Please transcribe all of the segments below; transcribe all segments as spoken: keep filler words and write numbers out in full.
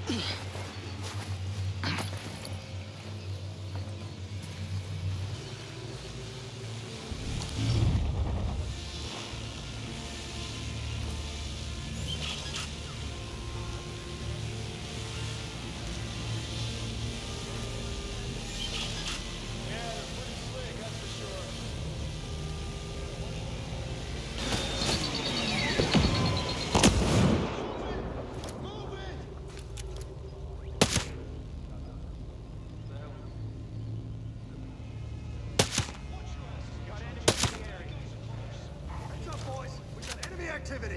Activity.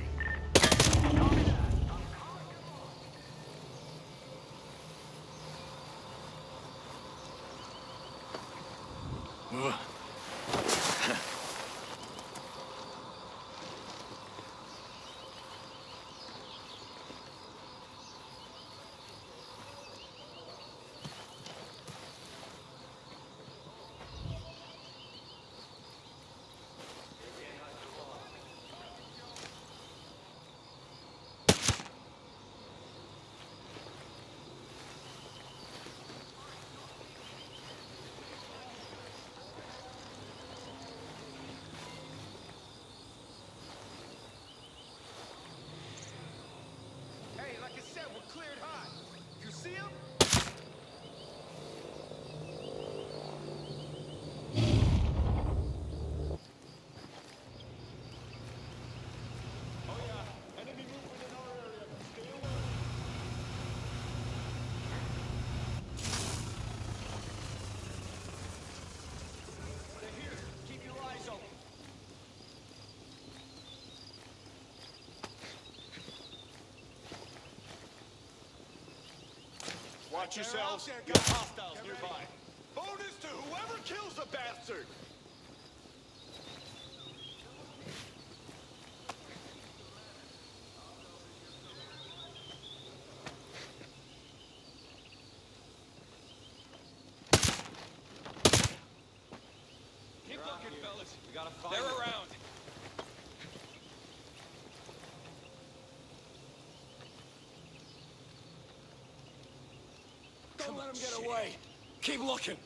Cleared high. You see him? Oh yeah, enemy movement in our area. Stay alert. They're here. Keep your eyes open. Watch yourselves. You have hostiles nearby. Bonus to whoever kills the bastard! Keep looking, fellas. We gotta find them. They're around. Don't let him get away. Keep looking.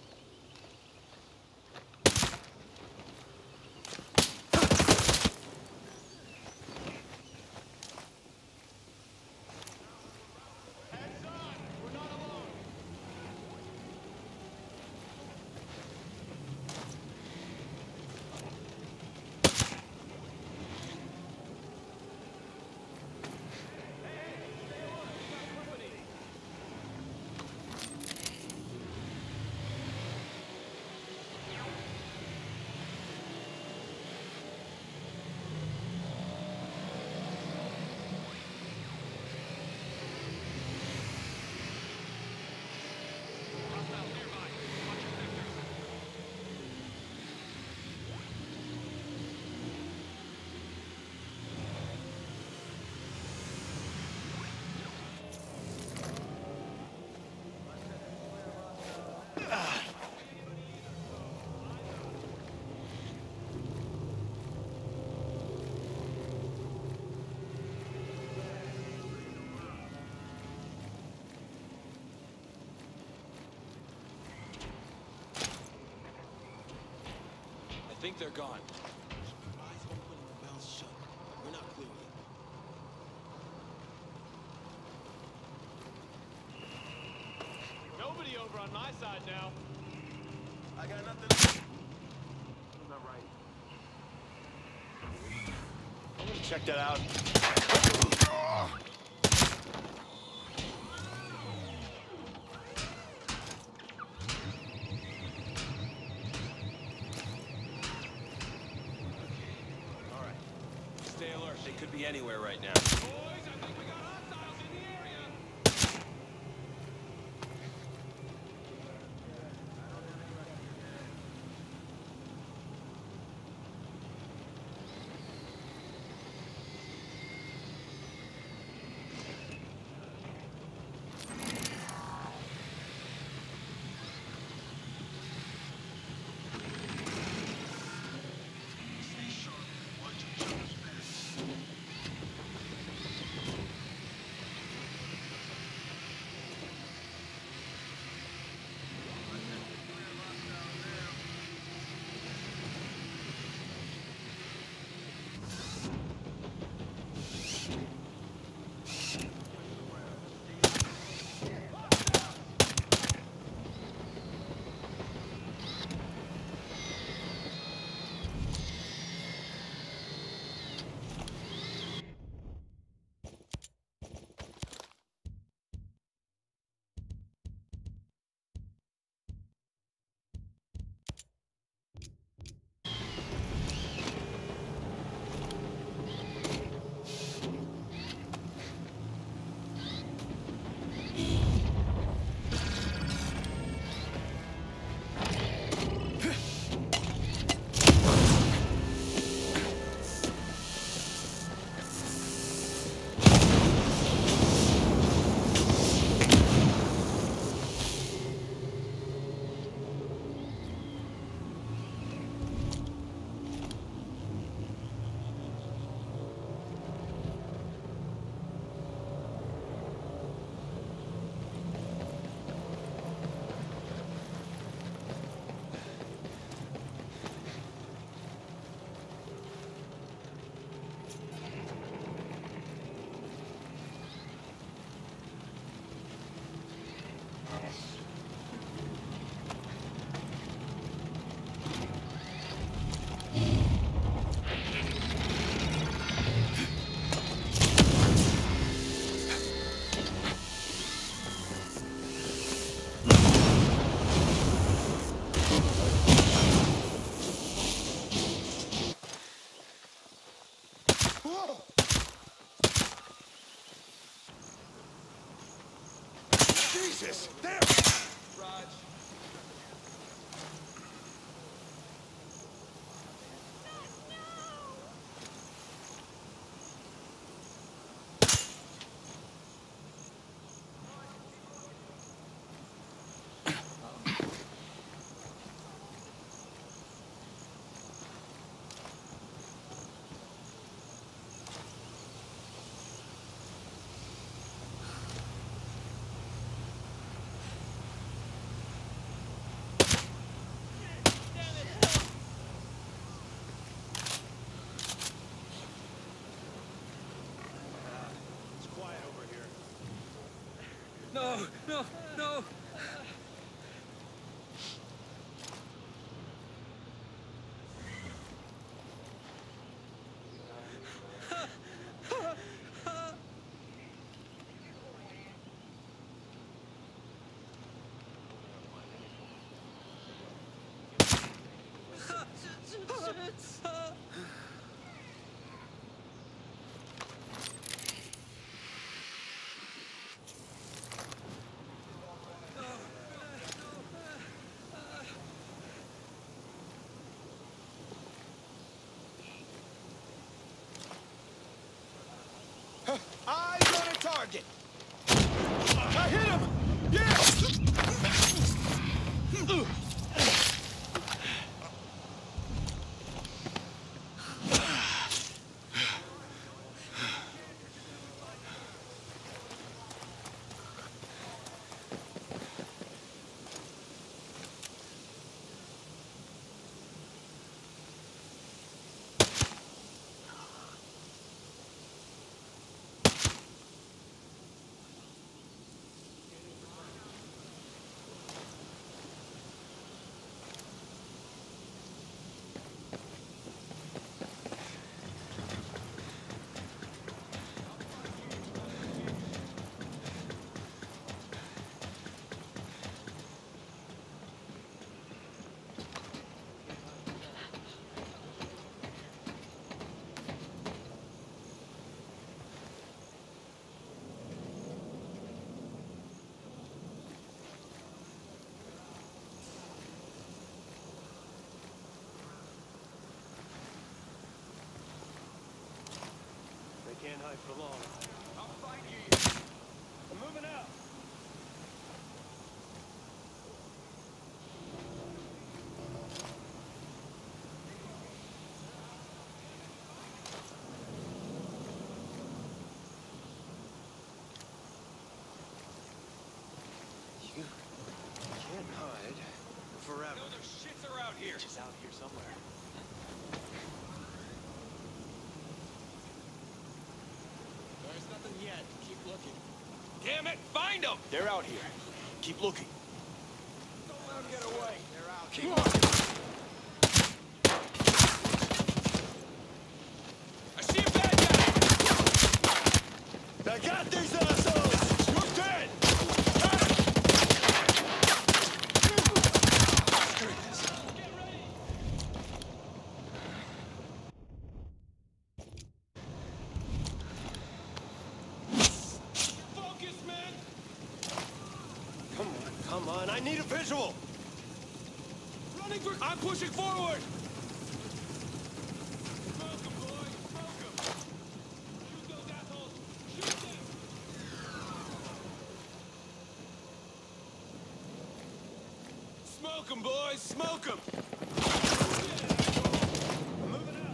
Heads on. We're not alone. I think they're gone. Eyes open and the mouths shut. We're not clear yet. Nobody over on my side now. I got nothing. I'm not right. I'm gonna check that out. Stay alert. They could be anywhere right now. Boys, I think we got hostiles in the area. Jesus! There! Raj. It's quiet over here. No, no, no. Eyes on a target! I hit him! Yeah! They can't hide for long. I'll find you! I'm moving out. You can't hide forever. No, there's shits around here! Just out here somewhere. There's nothing yet. Keep looking. Damn it! Find them! They're out here. Keep looking. Don't let them get away! They're out. Keep looking. I see a bad guy! I got these assholes! You're dead! Focus, man! Come on, come on. I need a visual. Running for... I'm pushing forward! Smoke 'em, boys! Smoke 'em! Shoot those assholes! Shoot them! Smoke 'em, boys! Smoke 'em! I'm moving out.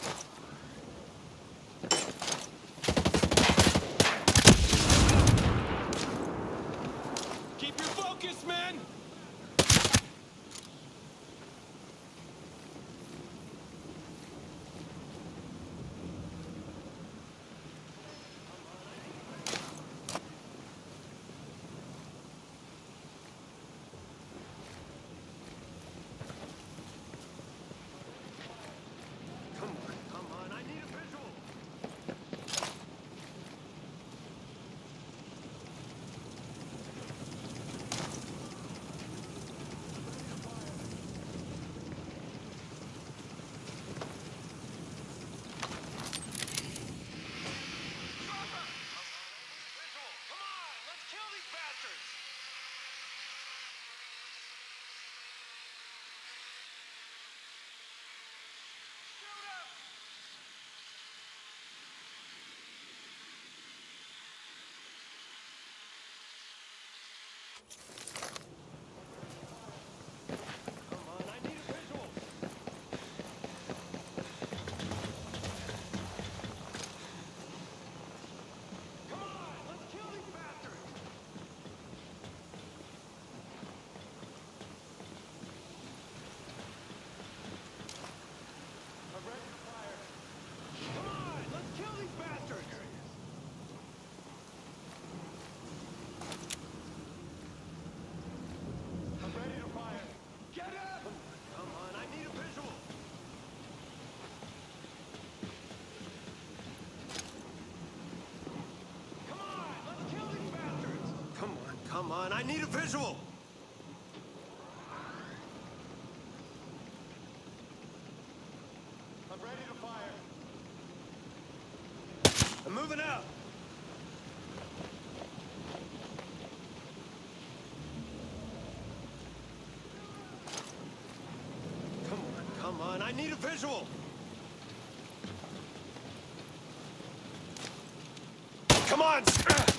Keep your focus, man! come on. I need a visual. I'm ready to fire. I'm moving out. Come on, come on. I need a visual. Come on.